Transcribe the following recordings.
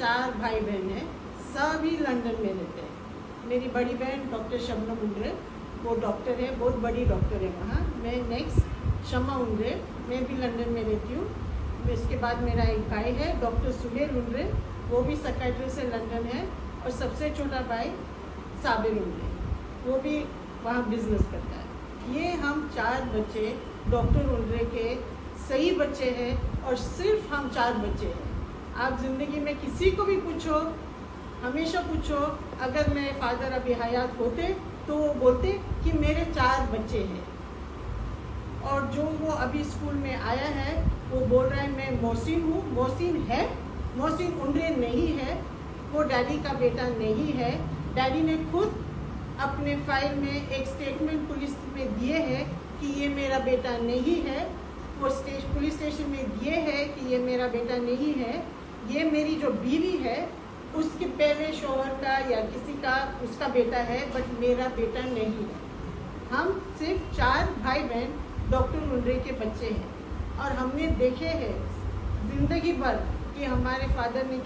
4 भाई बहन हैं, सभी लंदन में रहते हैं। मेरी बड़ी बहन डॉक्टर शबनम उंद्रे, वो डॉक्टर है, बहुत बड़ी डॉक्टर है वहाँ। मैं नेक्स्ट शमा उंद्रे, मैं भी लंदन में रहती हूँ। इसके बाद मेरा एक भाई है डॉक्टर सुहेल उंद्रे, वो भी साइकियाट्री से लंदन है। और सबसे छोटा भाई साबिर उंद्रे, वो भी वहाँ बिजनेस करता है। ये हम 4 बच्चे डॉक्टर उंद्रे के सही बच्चे हैं, और सिर्फ हम 4 बच्चे हैं। आप ज़िंदगी में किसी को भी पूछो, हमेशा पूछो, अगर मेरे फादर अभी हयात होते तो वो बोलते कि मेरे 4 बच्चे हैं। और जो वो अभी स्कूल में आया है वो बोल रहा है मैं मोहसिन हूँ। मोहसिन है, मोहसिन उंद्रे नहीं है, वो डैडी का बेटा नहीं है। डैडी ने खुद अपने फाइल में एक स्टेटमेंट पुलिस में दिए है कि ये मेरा बेटा नहीं है। वो पुलिस स्टेशन में दिए है कि ये मेरा बेटा नहीं है, ये मेरी जो बीवी है उसके पहले शौहर का या किसी का उसका बेटा है, बट मेरा बेटा नहीं है। हम सिर्फ 4 भाई बहन डॉक्टर उंद्रे के बच्चे हैं। और हमने देखे हैं ज़िंदगी भर कि हमारे फादर ने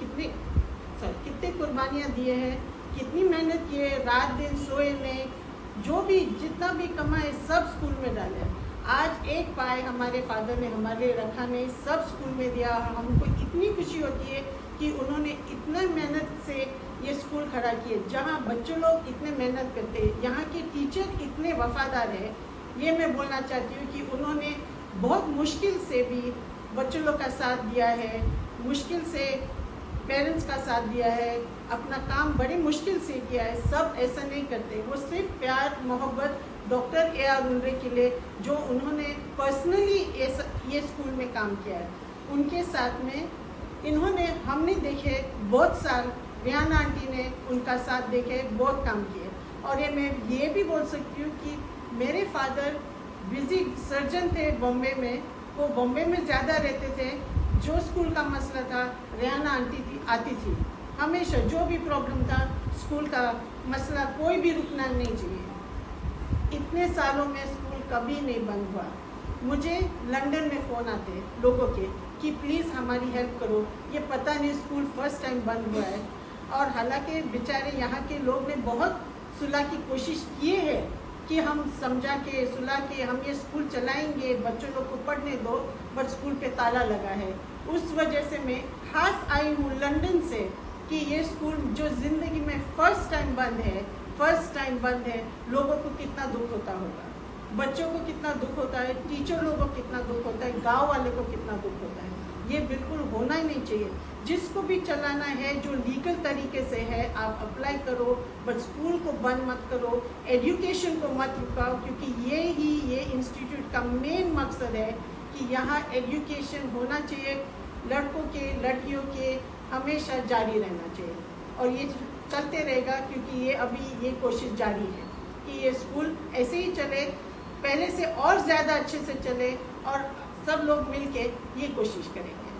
कितने कुर्बानियाँ दिए हैं, कितनी मेहनत किए, रात दिन सोए नहीं, जो भी जितना भी कमाए सब स्कूल में डाले। आज एक पाए हमारे फादर ने हमारे लिए रखा नहीं, सब स्कूल में दिया। हमको इतनी खुशी होती है कि उन्होंने इतना मेहनत से ये स्कूल खड़ा किए, जहाँ बच्चों लोग इतने मेहनत करते हैं, यहाँ के टीचर इतने वफादार हैं। ये मैं बोलना चाहती हूँ कि उन्होंने बहुत मुश्किल से भी बच्चों लोग का साथ दिया है, मुश्किल से पेरेंट्स का साथ दिया है, अपना काम बड़ी मुश्किल से किया है। सब ऐसा नहीं करते, वो सिर्फ प्यार मोहब्बत डॉक्टर AR उंद्रे के लिए, जो उन्होंने पर्सनली ये स्कूल में काम किया है, उनके साथ में इन्होंने हमने देखे बहुत साल, रियाना आंटी ने उनका साथ देखे, बहुत काम किए। और ये मैं ये भी बोल सकती हूँ कि मेरे फादर बिजी सर्जन थे बॉम्बे में, वो बॉम्बे में ज़्यादा रहते थे। जो स्कूल का मसला था रियाना आंटी आती थी, हमेशा जो भी प्रॉब्लम था स्कूल का मसला कोई भी रुकना नहीं चाहिए। इतने सालों में स्कूल कभी नहीं बंद हुआ। मुझे लंदन में फ़ोन आते लोगों के कि प्लीज़ हमारी हेल्प करो, ये पता नहीं स्कूल फर्स्ट टाइम बंद हुआ है। और हालांकि बेचारे यहाँ के लोग ने बहुत सुलह की कोशिश की है कि हम समझा के सुलह के हम ये स्कूल चलाएंगे, बच्चों लोग को पढ़ने दो, बट स्कूल पे ताला लगा है। उस वजह से मैं खास आई हूँ लंदन से कि ये स्कूल जो ज़िंदगी में फ़र्स्ट टाइम बंद है, लोगों को कितना दुख होता होगा, बच्चों को कितना दुख होता है, टीचर लोगों को कितना दुख होता है, गांव वाले को कितना दुख होता है। ये बिल्कुल होना ही नहीं चाहिए। जिसको भी चलाना है जो लीगल तरीके से है आप अप्लाई करो, बट स्कूल को बंद मत करो, एजुकेशन को मत रुकाओ, क्योंकि ये इंस्टीट्यूट का मेन मकसद है कि यहाँ एजुकेशन होना चाहिए, लड़कों के लड़कियों के हमेशा जारी रहना चाहिए। और ये चलते रहेगा, क्योंकि ये अभी ये कोशिश जारी है कि ये स्कूल ऐसे ही चले, पहले से और ज़्यादा अच्छे से चले, और सब लोग मिलके ये कोशिश करेंगे।